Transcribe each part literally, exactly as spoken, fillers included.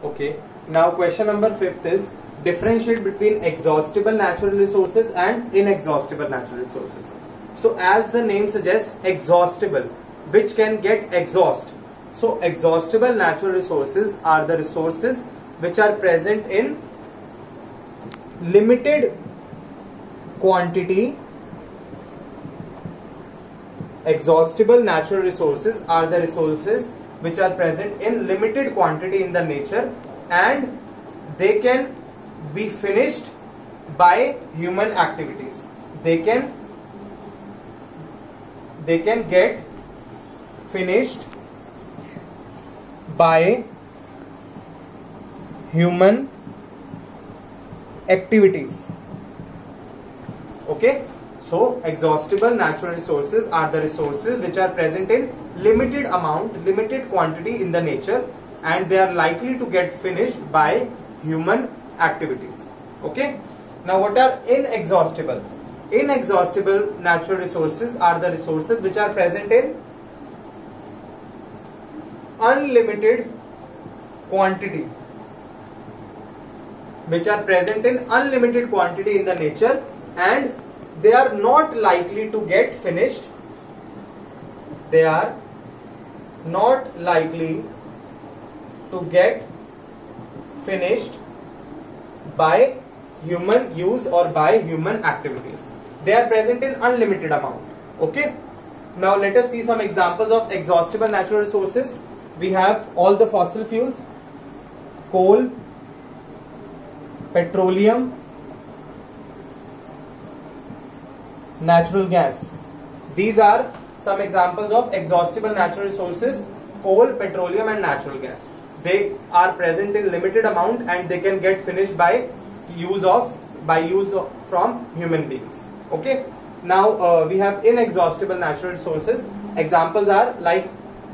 Okay. Now question number fifth is differentiate between exhaustible natural resources and inexhaustible natural resources. So as the name suggests, exhaustible, which can get exhaust. So exhaustible natural resources are the resources which are present in limited quantity. Exhaustible natural resources are the resources which are present in limited quantity in the nature, and they can be finished by human activities. They can they can get finished by human activities. Okay, so exhaustible natural resources are the resources which are present in limited amount, limited quantity in the nature, and they are likely to get finished by human activities. Okay, now what are inexhaustible? Inexhaustible natural resources are the resources which are present in unlimited quantity, which are present in unlimited quantity in the nature, and they are not likely to get finished. They are not likely to get finished by human use or by human activities. They are present in unlimited amount. Okay. Now let us see some examples of exhaustible natural resources. We have all the fossil fuels: coal, petroleum, natural gas. These are some examples of exhaustible natural resources: coal, petroleum and natural gas. They are present in limited amount and they can get finished by use of by use of, from human beings. Okay. Now uh, we have inexhaustible natural resources. Examples are like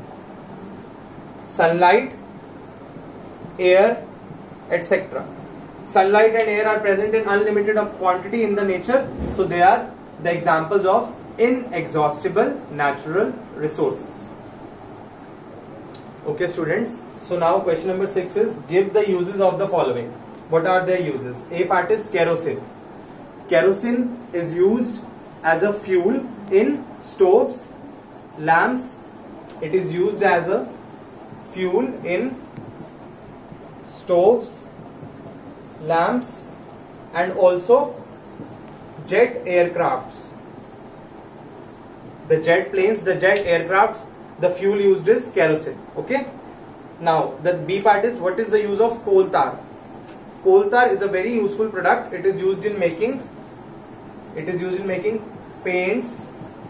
sunlight, air, et cetera. Sunlight and air are present in unlimited quantity in the nature, so they are the examples of inexhaustible natural resources. Okay students, so now question number six is give the uses of the following. What are their uses? A part is kerosene. Kerosene is used as a fuel in stoves, lamps. It is used as a fuel in stoves, lamps and also jet aircrafts. The jet planes, the jet aircrafts, the fuel used is kerosene. Okay. Now the B part is what is the use of coal tar? Coal tar is a very useful product. It is used in making it is used in making paints,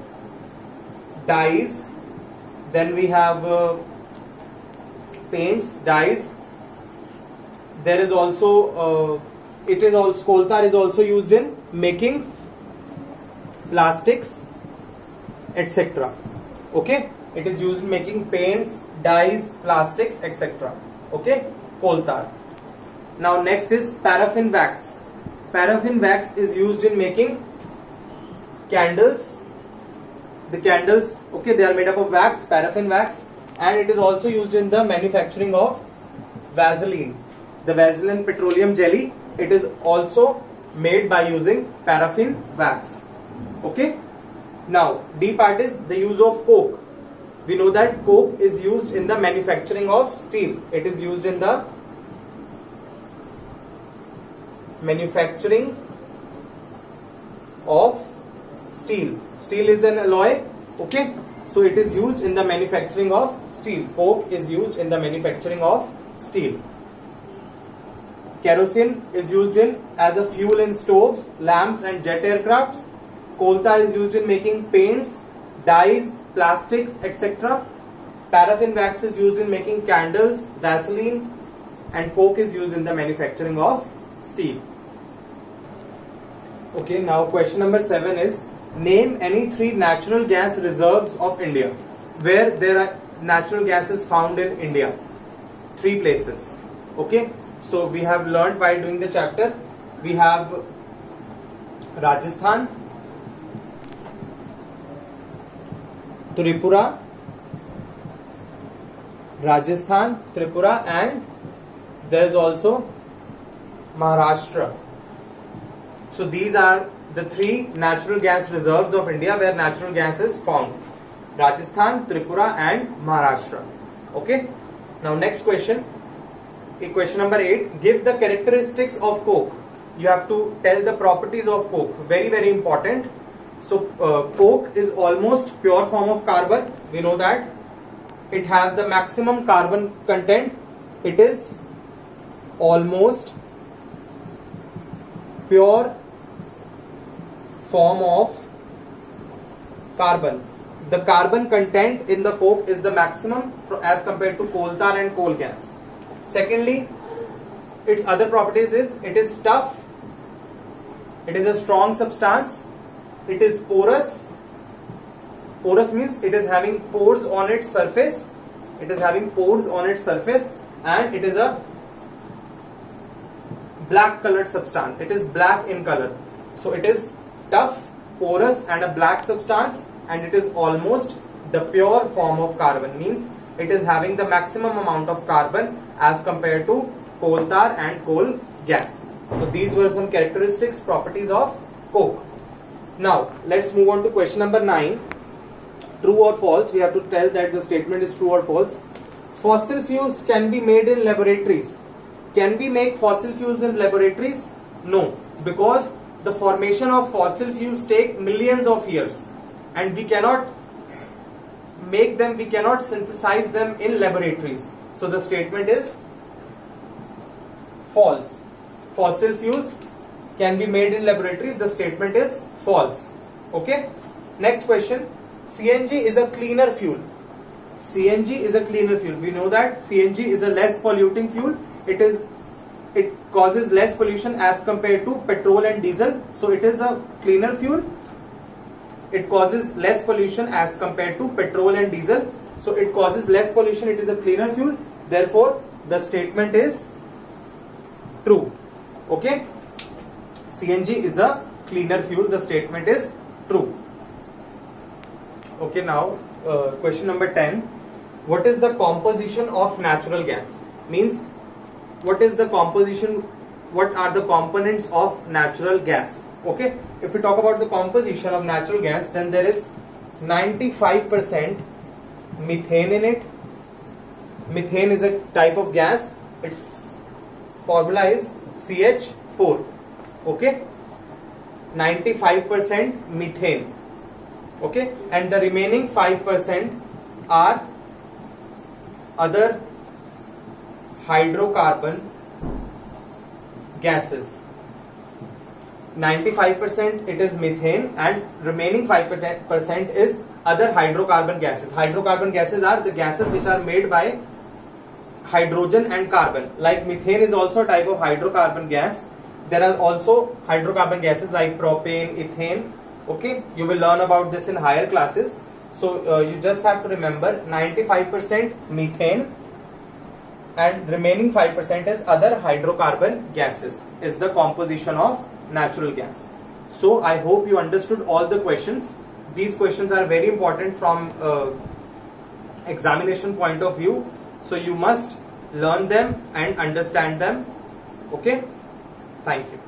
dyes. Then we have uh, paints, dyes. There is also uh, it is also coal tar is also used in making plastics, et cetera. Okay, it is used in making paints, dyes, plastics, et cetera. Okay, coal tar. Now next is paraffin wax. Paraffin wax is used in making candles. The candles, okay, they are made up of wax, paraffin wax, and it is also used in the manufacturing of Vaseline. The Vaseline petroleum jelly, it is also made by using paraffin wax. Okay. Now D part is the use of coke. We know that coke is used in the manufacturing of steel. It is used in the manufacturing of steel. Steel is an alloy. Okay. So it is used in the manufacturing of steel. Coke is used in the manufacturing of steel. Kerosene is used in as a fuel in stoves, lamps and jet aircrafts. Coal tar is used in making paints, dyes, plastics, et cetera. Paraffin wax is used in making candles, Vaseline, and coke is used in the manufacturing of steel. Okay, now question number seven is name any three natural gas reserves of India. Where there are natural gases found in India. Three places. Okay. So we have learned while doing the chapter. We have Rajasthan, Tripura, Rajasthan, Tripura and There is also Maharashtra. So these are the three natural gas reserves of India where natural gas is found. Rajasthan, Tripura and Maharashtra. Okay. Now next question. Question number eight. Give the characteristics of coke. You have to tell the properties of coke. Very very important. So uh, coke is almost pure form of carbon. We know that. It has the maximum carbon content. It is almost pure form of carbon. The carbon content in the coke is the maximum as compared to coal tar and coal gas. Secondly, its other properties is it is tough, it is a strong substance, it is porous. Porous means it is having pores on its surface. It is having pores on its surface, and it is a black colored substance. It is black in color. So it is tough, porous and a black substance, and it is almost the pure form of carbon. Means it is having the maximum amount of carbon as compared to coal tar and coal gas. So these were some characteristics, properties of coke. Now let's move on to question number nine. True or false? We have to tell that the statement is true or false. Fossil fuels can be made in laboratories. Can we make fossil fuels in laboratories? No, because the formation of fossil fuels take millions of years, and we cannot make them, we cannot synthesize them in laboratories. So the statement is false. Fossil fuels can be made in laboratories. The statement is false. Okay. Next question. C N G is a cleaner fuel. C N G is a cleaner fuel. We know that C N G is a less polluting fuel. It is, it causes less pollution as compared to petrol and diesel. So it is a cleaner fuel. It causes less pollution as compared to petrol and diesel. So it causes less pollution. It is a cleaner fuel. Therefore, the statement is true. Okay. C N G is a cleaner fuel. The statement is true. Okay, now uh, question number ten. What is the composition of natural gas? Means what is the composition, what are the components of natural gas? Okay, if we talk about the composition of natural gas, then there is ninety-five percent methane in it. Methane is a type of gas. Its formula is C H four. Okay, ninety-five percent methane. Okay, and the remaining five percent are other hydrocarbon gases. ninety-five percent it is methane, and remaining five percent is other hydrocarbon gases. Hydrocarbon gases are the gases which are made by hydrogen and carbon. Like methane is also a type of hydrocarbon gas. There are also hydrocarbon gases like propane, ethane. Okay, you will learn about this in higher classes. So uh, you just have to remember ninety-five percent methane and remaining five percent is other hydrocarbon gases is the composition of natural gas. So I hope you understood all the questions. These questions are very important from uh, examination point of view. So you must learn them and understand them. Okay, thank you.